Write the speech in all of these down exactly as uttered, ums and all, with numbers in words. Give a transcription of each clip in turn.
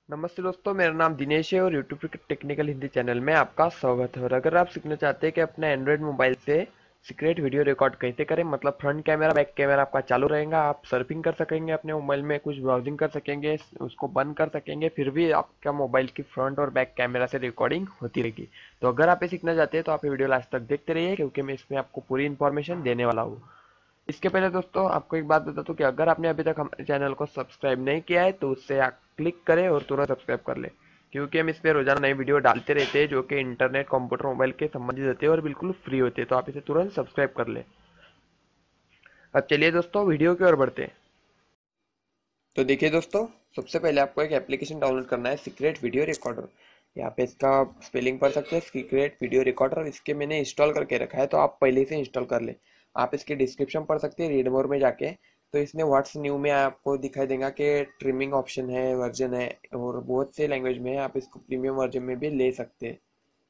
नमस्ते दोस्तों, मेरा नाम दिनेश है और यूट्यूब के टेक्निकल हिंदी चैनल में आपका स्वागत है। और अगर आप सीखना चाहते हैं कि अपने एंड्रॉयड मोबाइल से सीक्रेट वीडियो रिकॉर्ड कैसे करें, मतलब फ्रंट कैमरा बैक कैमरा आपका चालू रहेगा, आप सर्फिंग कर सकेंगे अपने मोबाइल में, कुछ ब्राउजिंग कर सकेंगे, उसको बंद कर सकेंगे, फिर भी आपका मोबाइल की फ्रंट और बैक कैमरा से रिकॉर्डिंग होती रहेगी। तो अगर आप ये सीखना चाहते हैं तो आप ये वीडियो लास्ट तक देखते रहिए, क्योंकि मैं इसमें आपको पूरी इन्फॉर्मेशन देने वाला हूँ। इसके पहले दोस्तों आपको एक बात बता दूं कि अगर आपने अभी तक हमारे चैनल को सब्सक्राइब नहीं किया है तो उससे आप क्लिक करें और तुरंत सब्सक्राइब कर लें, क्योंकि हम इस पे रोजाना नई वीडियो डालते रहते हैं जो कि इंटरनेट, कंप्यूटर, मोबाइल के संबंधित होते हैं और बिल्कुल फ्री होते हैं। तो आप इसे तुरंत सब्सक्राइब कर लें। अब चलिए दोस्तों वीडियो की ओर बढ़ते हैं। तो देखिए दोस्तों, सबसे पहले आपको एक एप्लीकेशन डाउनलोड करना है, सीक्रेट वीडियो रिकॉर्डर। यहाँ पे इसका स्पेलिंग पढ़ सकते हैं, सीक्रेट वीडियो रिकॉर्डर। इसके मैंने इंस्टॉल करके रखा है, तो आप पहले से इंस्टॉल कर ले। आप इसकी डिस्क्रिप्शन पढ़ सकते हैं रीड मोर में जाके। तो इसमें व्हाट्स न्यू में आपको दिखाई देगा कि ट्रिमिंग ऑप्शन है, वर्जन है, और बहुत से लैंग्वेज में है। आप इसको प्रीमियम वर्जन में भी ले सकते हैं।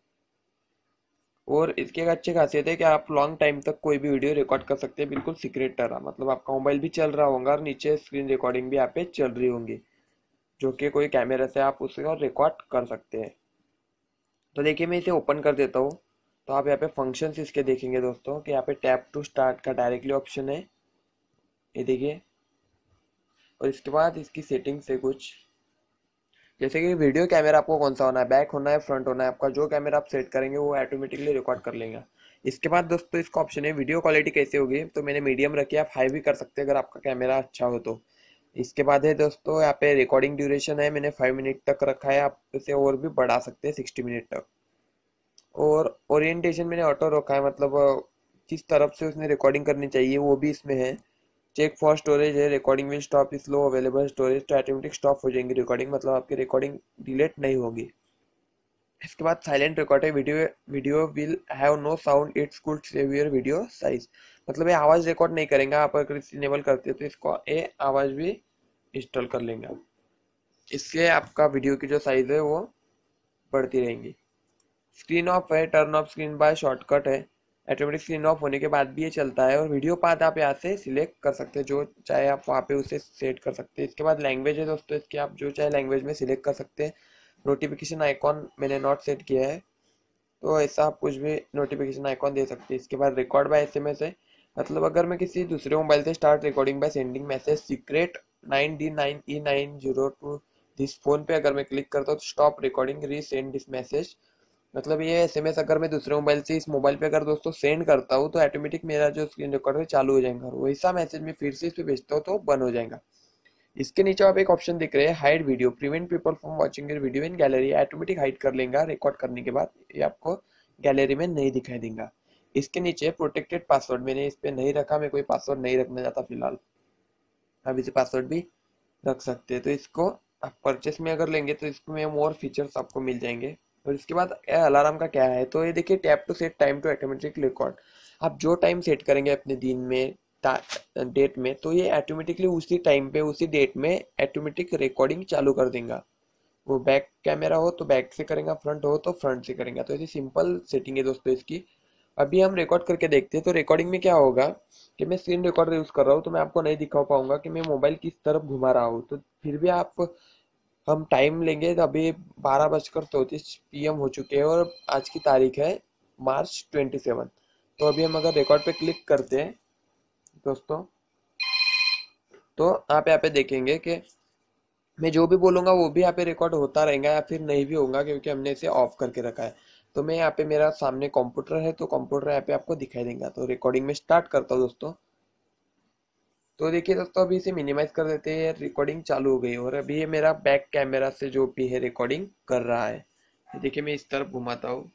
और इसकी एक अच्छी खासियत है कि आप लॉन्ग टाइम तक कोई भी वीडियो रिकॉर्ड कर सकते हैं, बिल्कुल सीक्रेट तरह। मतलब आपका मोबाइल भी चल रहा होगा और नीचे स्क्रीन रिकॉर्डिंग भी यहाँ पे चल रही होंगी, जो कि कोई कैमरा से आप उसको रिकॉर्ड कर सकते हैं। तो देखिए मैं इसे ओपन कर देता हूँ। तो आप यहाँ पे फंक्शंस इसके देखेंगे दोस्तों कि यहाँ पे टैप टू स्टार्ट का डायरेक्टली ऑप्शन है, ये देखिए। और इसके बाद इसकी सेटिंग्स है कुछ, जैसे कि वीडियो कैमरा आपको कौन सा होना है, बैक होना है, फ्रंट होना है, आपका जो कैमरा आप सेट करेंगे वो ऑटोमेटिकली रिकॉर्ड कर लेंगे। इसके बाद दोस्तों इसका ऑप्शन है वीडियो क्वालिटी कैसे होगी, तो मैंने मीडियम रखी है, आप हाई भी कर सकते हैं अगर आपका कैमरा अच्छा हो तो। इसके बाद है दोस्तों यहाँ पे रिकॉर्डिंग ड्यूरेशन है, मैंने फाइव मिनट तक रखा है, आप इसे और भी बढ़ा सकते हैं सिक्सटी मिनट तक। और ओरिएंटेशन मैंने ऑटो रखा है, मतलब अ, किस तरफ से उसने रिकॉर्डिंग करनी चाहिए वो भी इसमें है। चेक फॉर स्टोरेज है, recording will stop is low available storage, तो ऑटोमेटिक स्टॉप हो जाएंगी रिकॉर्डिंग, मतलब आपकी रिकॉर्डिंग डिलीट नहीं होगी। इसके बाद साइलेंट रिकॉर्ड है, video video will have no sound it's could save your video size. मतलब ये आवाज रिकॉर्ड नहीं करेंगे, आप अगर इसे इनेबल करते हो तो इसको ये आवाज भी इंस्टॉल कर लेंगे आप। इससे आपका वीडियो की जो साइज है वो बढ़ती रहेंगी। स्क्रीन ऑफ है, turn off screen by shortcut है, ऑटोमेटिक स्क्रीन ऑफ होने के बाद भी ये चलता है। और वीडियो पाथ आप यहाँ से सिलेक्ट कर सकते हैं, जो चाहे आप वहाँ पे उसे सेट कर सकते हैं। इसके बाद लैंग्वेज है दोस्तों, इसकी आप जो चाहे लैंग्वेज में सिलेक्ट कर सकते हैं। नोटिफिकेशन आइकॉन मैंने नॉट सेट किया है, तो ऐसा आप कुछ भी नोटिफिकेशन आइकॉन दे सकते हैं। इसके बाद रिकॉर्ड बाय एसएमएस है, मतलब अगर मैं किसी दूसरे मोबाइल से start recording by sending message secret nine D nine E nine zero to this phone पे अगर मैं क्लिक करता हूँ तो stop recording resend this message. मतलब ये एसएमएस अगर मैं दूसरे मोबाइल से इस मोबाइल पे अगर दोस्तों सेंड करता हूँ तो ऑटोमेटिक मेरा जो स्क्रीन रिकॉर्डर चालू हो जाएगा, और वैसा मैसेज मैं फिर से इस पे भेजता हूँ तो बंद हो जाएगा। इसके नीचे आप एक ऑप्शन देख रहे हैं, hide video, prevent people from watching your video in gallery. Automatic hide कर लेगा रिकॉर्ड करने के बाद, ये आपको गैलरी में नहीं दिखाई देगा। इसके नीचे प्रोटेक्टेड पासवर्ड, मैंने इस पे नहीं रखा, मैं कोई पासवर्ड नहीं रखना चाहता फिलहाल। आप इसे पासवर्ड भी रख सकते हैं। तो इसको आप परचेस में अगर लेंगे तो इसमें मोर फीचर्स आपको मिल जाएंगे। और इसके बाद अलार्म का क्या है, तो ये देखिए tap to set time to automatic record. आप जो टाइम सेट करेंगे अपने दिन में, डेट में, तो ये ऑटोमेटिकली उसी टाइम पे उसी डेट में ऑटोमेटिक रिकॉर्डिंग चालू कर देगा। वो बैक कैमरा हो तो बैक से करेगा, फ्रंट हो तो फ्रंट से करेगा। तो ऐसी सिंपल सेटिंग है दोस्तों इसकी। अभी हम रिकॉर्ड करके देखते हैं। तो रिकॉर्डिंग में क्या होगा कि मैं स्क्रीन रिकॉर्डर यूज कर रहा हूँ, तो मैं आपको नहीं दिखा पाऊंगा कि मैं मोबाइल किस तरफ घुमा रहा हूँ। तो फिर भी आप, हम टाइम लेंगे तो अभी बारह बजकर चौंतीस पीएम हो चुके हैं और आज की तारीख है मार्च ट्वेंटी सेवन। तो अभी हम अगर रिकॉर्ड पे क्लिक करते हैं दोस्तों, तो आप यहाँ पे देखेंगे कि मैं जो भी बोलूंगा वो भी यहाँ पे रिकॉर्ड होता रहेगा या फिर नहीं भी होगा, क्योंकि हमने इसे ऑफ करके रखा है। तो मैं यहाँ पे, मेरा सामने कंप्यूटर है तो कंप्यूटर यहाँ पे आपको दिखाई देगा। तो रिकॉर्डिंग में स्टार्ट करता हूँ दोस्तों। तो देखिए दोस्तों, अभी इसे मिनिमाइज कर देते हैं, रिकॉर्डिंग चालू हो गई। और अभी ये मेरा बैक कैमरा से जो भी है रिकॉर्डिंग कर रहा है। ये देखिए मैं इस तरफ घुमाता हूँ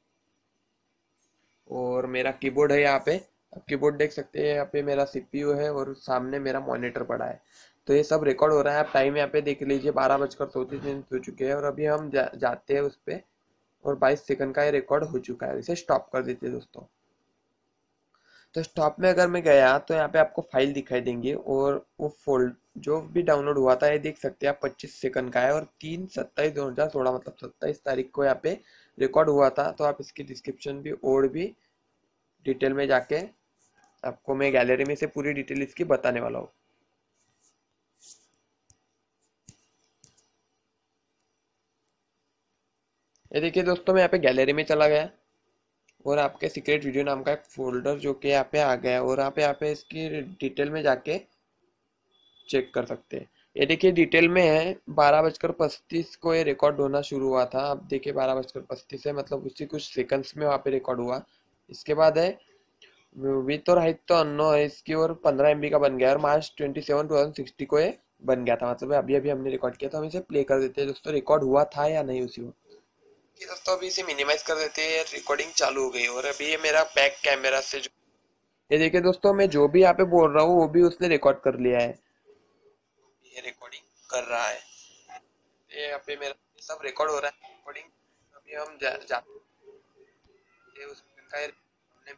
और मेरा कीबोर्ड है यहाँ पे। आप कीबोर्ड देख सकते हैं, यहाँ पे मेरा सीपीयू है और सामने मेरा मॉनिटर पड़ा है। तो ये सब रिकॉर्ड हो रहा है। आप टाइम यहाँ पे देख लीजिए, बारह बजकर चौंतीस मिनट हो चुके हैं। और अभी हम जा, जाते हैं उस पे, और बाईस सेकंड का ये रिकॉर्ड हो चुका है। इसे स्टॉप कर देते हैं दोस्तों। तो स्टॉप में अगर मैं गया तो यहाँ पे आपको फाइल दिखाई देंगी, और वो फोल्ड जो भी डाउनलोड हुआ था ये देख सकते हैं आप, पच्चीस सेकंड का है और तीन सत्ताईस दो हजार सोलह, मतलब सत्ताईस तारीख को यहाँ पे रिकॉर्ड हुआ था। तो आप इसकी डिस्क्रिप्शन भी और भी डिटेल में जाके, आपको मैं गैलरी में से पूरी डिटेल इसकी बताने वाला हूँ। ये देखिए दोस्तों, मैं यहाँ पे गैलरी में चला गया और आपके सीक्रेट वीडियो नाम का एक फोल्डर जो कि यहाँ पे आ गया, और यहाँ पे यहाँ पे इसकी डिटेल में जाके चेक कर सकते हैं। ये देखिए डिटेल में है, बारह बजकर पच्चीस को ये रिकॉर्ड होना शुरू हुआ था। अब देखिए बारह बजकर पच्चीस है, मतलब उसी कुछ सेकंड्स में वहाँ पे रिकॉर्ड हुआ। इसके बाद है विथ और हाइट तो अनो है इसकी, और पंद्रह एमबी का बन गया, और March twenty seven two thousand sixty को ये बन गया था। मतलब अभी अभी हमने रिकॉर्ड किया, तो हम इसे प्ले कर देते हैं दोस्तों, रिकॉर्ड हुआ था या नहीं उसी वक्त। ये दोस्तों अभी इसे मिनिमाइज कर देते हैं, रिकॉर्डिंग चालू हो गई। और अभी ये मेरा बैक कैमरा से जो, ये देखिए दोस्तों, मैं जो भी यहाँ पे बोल रहा हूँ वो भी उसने रिकॉर्ड कर लिया है। ये रिकॉर्डिंग कर रहा है, ये यहाँ पे मेरा सब रिकॉर्ड हो रहा है रिकॉर्डिंग। अभी हम जा, जाते हैं उसका हमने,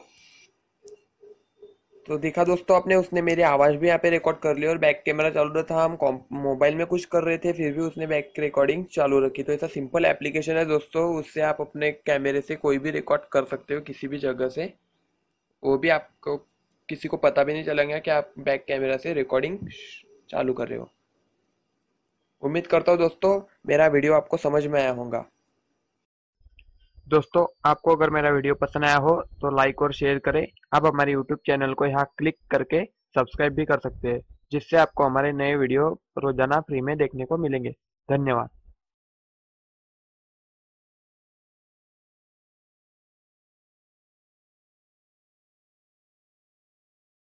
तो देखा दोस्तों आपने, उसने मेरी आवाज भी यहाँ पे रिकॉर्ड कर ली, और बैक कैमरा चालू रहा था। हम मोबाइल में कुछ कर रहे थे फिर भी उसने बैक रिकॉर्डिंग चालू रखी। तो ऐसा सिंपल एप्लीकेशन है दोस्तों, उससे आप अपने कैमरे से कोई भी रिकॉर्ड कर सकते हो किसी भी जगह से। वो भी आपको किसी को पता भी नहीं चलेगा कि आप बैक कैमरा से रिकॉर्डिंग चालू कर रहे हो। उम्मीद करता हूँ दोस्तों मेरा वीडियो आपको समझ में आया होगा। दोस्तों आपको अगर मेरा वीडियो पसंद आया हो तो लाइक और शेयर करें। आप हमारे यूट्यूब चैनल को यहाँ क्लिक करके सब्सक्राइब भी कर सकते हैं, जिससे आपको हमारे नए वीडियो रोजाना फ्री में देखने को मिलेंगे। धन्यवाद।